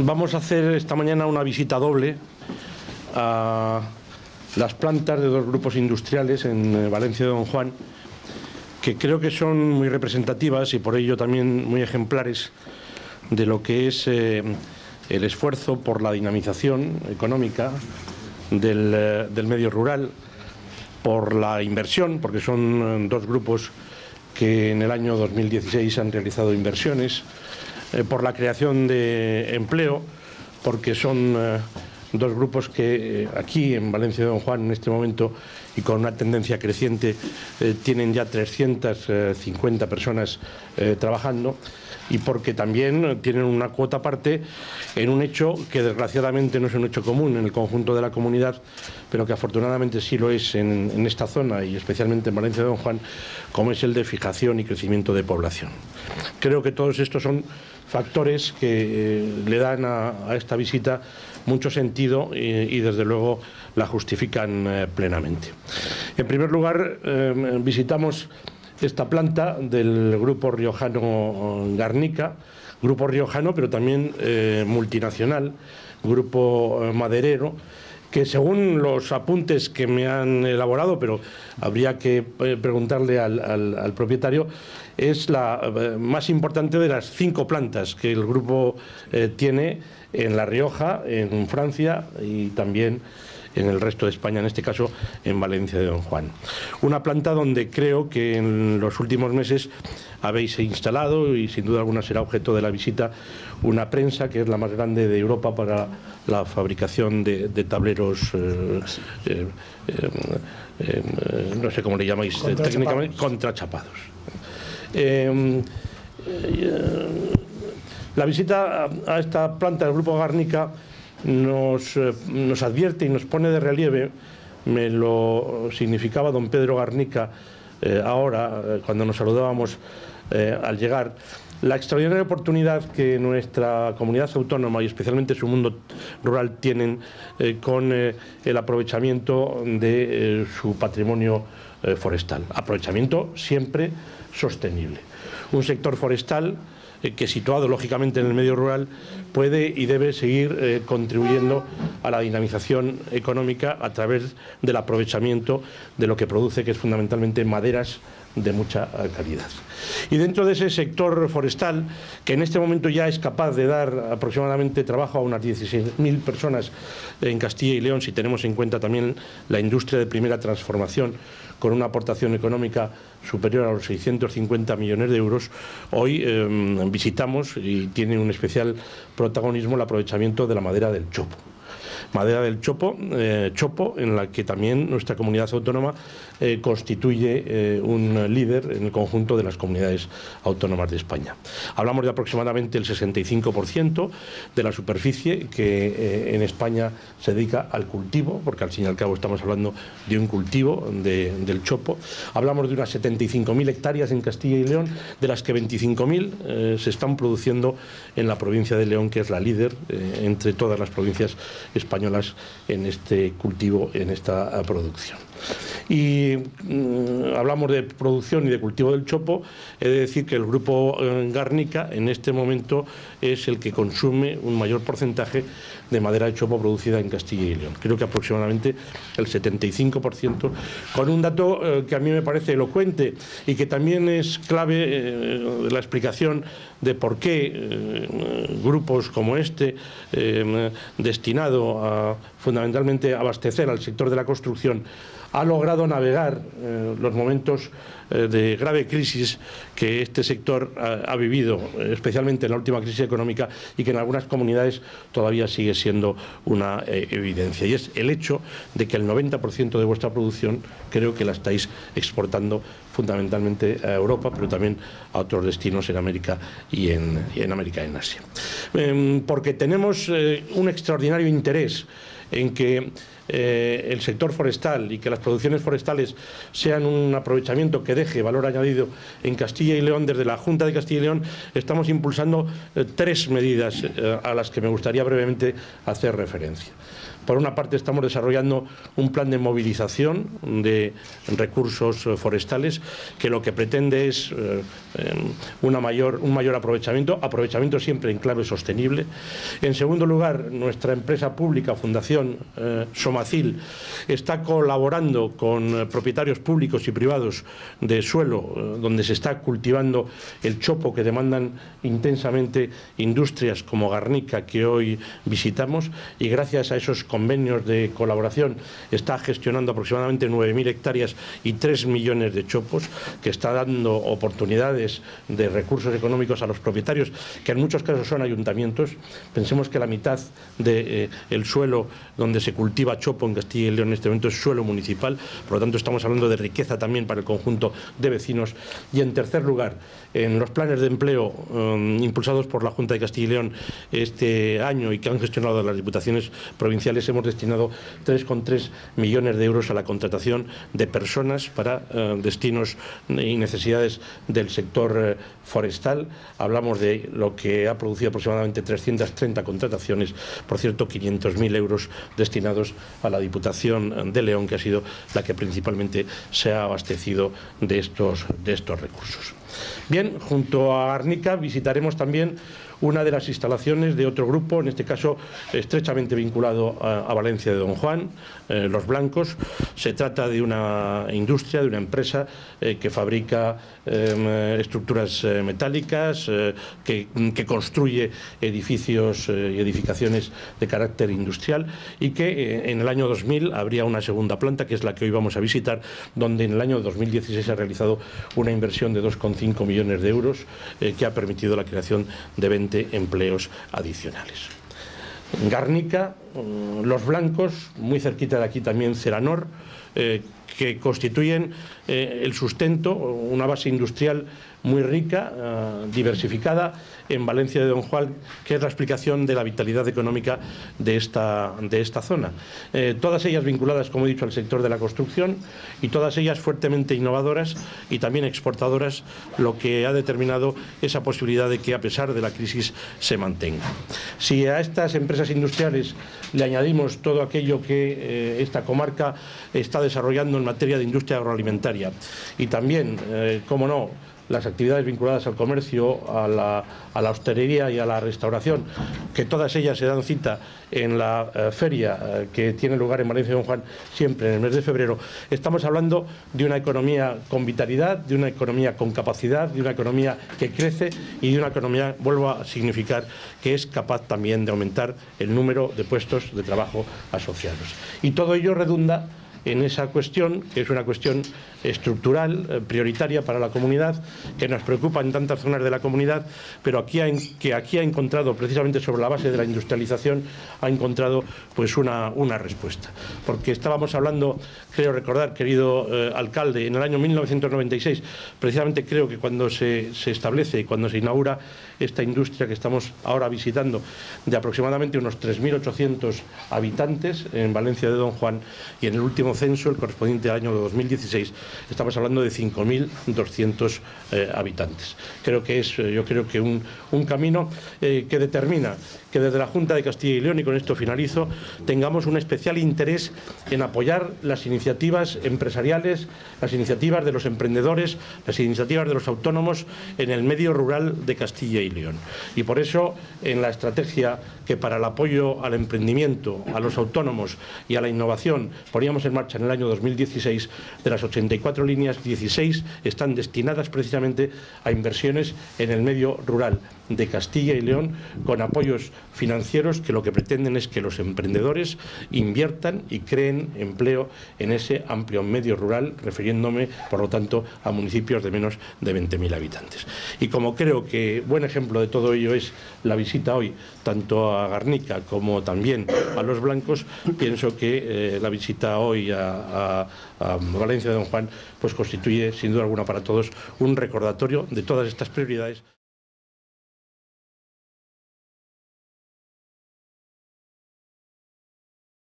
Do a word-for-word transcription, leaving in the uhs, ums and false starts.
Vamos a hacer esta mañana una visita doble a las plantas de dos grupos industriales en Valencia de Don Juan, que creo que son muy representativas y por ello también muy ejemplares de lo que es eh, el esfuerzo por la dinamización económica del, eh, del medio rural, por la inversión, porque son dos grupos que en el año dos mil dieciséis han realizado inversiones, eh, por la creación de empleo, porque son eh, dos grupos que eh, aquí en Valencia de Don Juan en este momento y con una tendencia creciente eh, tienen ya trescientas cincuenta personas eh, trabajando, y porque también tienen una cuota aparte en un hecho que desgraciadamente no es un hecho común en el conjunto de la comunidad, pero que afortunadamente sí lo es en, en esta zona y especialmente en Valencia de Don Juan, como es el de fijación y crecimiento de población. Creo que todos estos son factores que eh, le dan a, a esta visita mucho sentido y, y desde luego la justifican eh, plenamente. En primer lugar, eh, visitamos esta planta del grupo riojano Garnica, grupo riojano pero también eh, multinacional, grupo eh, maderero, que según los apuntes que me han elaborado, pero habría que eh, preguntarle al, al, al propietario, es la eh, más importante de las cinco plantas que el grupo eh, tiene en La Rioja, en Francia y también en el resto de España, en este caso en Valencia de Don Juan. Una planta donde creo que en los últimos meses habéis instalado, y sin duda alguna será objeto de la visita, una prensa que es la más grande de Europa para la fabricación de, de tableros, eh, eh, eh, eh, no sé cómo le llamáis contrachapados. técnicamente, contrachapados. Eh, eh, la visita a, a esta planta del Grupo Garnica Nos, eh, nos advierte y nos pone de relieve, me lo significaba don Pedro Garnica eh, ahora, eh, cuando nos saludábamos eh, al llegar, la extraordinaria oportunidad que nuestra comunidad autónoma y especialmente su mundo rural tienen eh, con eh, el aprovechamiento de eh, su patrimonio eh, forestal. Aprovechamiento siempre sostenible. Un sector forestal que situado lógicamente en el medio rural puede y debe seguir eh, contribuyendo a la dinamización económica a través del aprovechamiento de lo que produce, que es fundamentalmente maderas de mucha calidad. Y dentro de ese sector forestal, que en este momento ya es capaz de dar aproximadamente trabajo a unas dieciséis mil personas en Castilla y León, si tenemos en cuenta también la industria de primera transformación, con una aportación económica superior a los seiscientos cincuenta millones de euros, hoy eh, visitamos, y tiene un especial protagonismo, el aprovechamiento de la madera del chopo. Madera del chopo, eh, chopo en la que también nuestra comunidad autónoma eh, constituye eh, un líder en el conjunto de las comunidades autónomas de España. Hablamos de aproximadamente el sesenta y cinco por ciento de la superficie que eh, en España se dedica al cultivo, porque al fin y al cabo estamos hablando de un cultivo de, del chopo. Hablamos de unas setenta y cinco mil hectáreas en Castilla y León, de las que veinticinco mil eh, se están produciendo en la provincia de León, que es la líder eh, entre todas las provincias españolas en este cultivo, en esta producción. Y mmm, hablamos de producción y de cultivo del chopo. He de decir que el grupo eh, Garnica en este momento es el que consume un mayor porcentaje de madera de chopo producida en Castilla y León. Creo que aproximadamente el setenta y cinco por ciento, con un dato eh, que a mí me parece elocuente y que también es clave eh, la explicación de por qué eh, grupos como este, eh, destinado a fundamentalmente abastecer al sector de la construcción, ha logrado navegar eh, los momentos eh, de grave crisis que este sector ha, ha vivido, eh, especialmente en la última crisis económica, y que en algunas comunidades todavía sigue siendo una eh, evidencia. Y es el hecho de que el noventa por ciento de vuestra producción creo que la estáis exportando fundamentalmente a Europa, pero también a otros destinos en América y en, y en América y en Asia. Eh, porque tenemos eh, un extraordinario interés en que eh, el sector forestal y que las producciones forestales sean un aprovechamiento que deje valor añadido en Castilla y León, desde la Junta de Castilla y León estamos impulsando eh, tres medidas eh, a las que me gustaría brevemente hacer referencia. Por una parte, estamos desarrollando un plan de movilización de recursos forestales que lo que pretende es eh, una mayor, un mayor aprovechamiento, aprovechamiento siempre en clave sostenible. En segundo lugar, nuestra empresa pública, Fundación eh, Somacil, está colaborando con eh, propietarios públicos y privados de suelo, eh, donde se está cultivando el chopo que demandan intensamente industrias como Garnica, que hoy visitamos, y gracias a esos convenios de colaboración está gestionando aproximadamente nueve mil hectáreas y tres millones de chopos, que está dando oportunidades de recursos económicos a los propietarios, que en muchos casos son ayuntamientos. Pensemos que la mitad del eh, suelo donde se cultiva chopo en Castilla y León en este momento es suelo municipal, por lo tanto estamos hablando de riqueza también para el conjunto de vecinos. Y en tercer lugar, en los planes de empleo eh, impulsados por la Junta de Castilla y León este año y que han gestionado las diputaciones provinciales, hemos destinado tres coma tres millones de euros a la contratación de personas para eh, destinos y necesidades del sector eh, forestal. Hablamos de lo que ha producido aproximadamente trescientas treinta contrataciones, por cierto, quinientos mil euros destinados a la Diputación de León, que ha sido la que principalmente se ha abastecido de estos, de estos recursos. Bien, junto a Garnica visitaremos también una de las instalaciones de otro grupo, en este caso estrechamente vinculado a, a Valencia de Don Juan, eh, Los Blancos. Se trata de una industria, de una empresa eh, que fabrica eh, estructuras eh, metálicas, eh, que, que construye edificios eh, y edificaciones de carácter industrial, y que eh, en el año dos mil habría una segunda planta, que es la que hoy vamos a visitar, donde en el año dos mil dieciséis se ha realizado una inversión de dos coma cinco millones de euros eh, que ha permitido la creación de veinte empleos adicionales. Garnica, Los Blancos, muy cerquita de aquí también Ceranor, eh, que constituyen eh, el sustento, una base industrial muy rica, eh, diversificada en Valencia de Don Juan, que es la explicación de la vitalidad económica de esta, de esta zona. Eh, todas ellas vinculadas, como he dicho, al sector de la construcción, y todas ellas fuertemente innovadoras y también exportadoras, lo que ha determinado esa posibilidad de que, a pesar de la crisis, se mantenga. Si a estas empresas industriales le añadimos todo aquello que eh, esta comarca está desarrollando en materia de industria agroalimentaria y también, eh, cómo no, las actividades vinculadas al comercio, a la, a la hostelería y a la restauración, que todas ellas se dan cita en la eh, feria eh, que tiene lugar en Valencia de Don Juan siempre en el mes de febrero, estamos hablando de una economía con vitalidad, de una economía con capacidad, de una economía que crece y de una economía, vuelvo a significar, que es capaz también de aumentar el número de puestos de trabajo asociados. Y todo ello redunda en esa cuestión, que es una cuestión estructural, eh, prioritaria para la comunidad, que nos preocupa en tantas zonas de la comunidad, pero aquí ha, que aquí ha encontrado, precisamente sobre la base de la industrialización, ha encontrado pues una, una respuesta. Porque estábamos hablando, creo recordar, querido eh, alcalde, en el año mil novecientos noventa y seis, precisamente creo que cuando se, se establece y cuando se inaugura esta industria que estamos ahora visitando, de aproximadamente unos tres mil ochocientos habitantes en Valencia de Don Juan, y en el último censo, el correspondiente al año dos mil dieciséis, estamos hablando de cinco mil doscientos eh, habitantes. Creo que es, yo creo que un, un camino eh, que determina que desde la Junta de Castilla y León, y con esto finalizo, tengamos un especial interés en apoyar las iniciativas empresariales, las iniciativas de los emprendedores, las iniciativas de los autónomos en el medio rural de Castilla y León. Y por eso, en la estrategia que para el apoyo al emprendimiento, a los autónomos y a la innovación poníamos en marcha en el año dos mil dieciséis, de las ochenta y cuatro líneas, dieciséis están destinadas precisamente a inversiones en el medio rural de Castilla y León, con apoyos financieros que lo que pretenden es que los emprendedores inviertan y creen empleo en ese amplio medio rural, refiriéndome, por lo tanto, a municipios de menos de veinte mil habitantes. Y como creo que buen ejemplo de todo ello es la visita hoy, tanto a Garnica como también a Los Blancos, pienso que eh, la visita hoy a, a, a Valencia de Don Juan pues constituye, sin duda alguna para todos, un recordatorio de todas estas prioridades.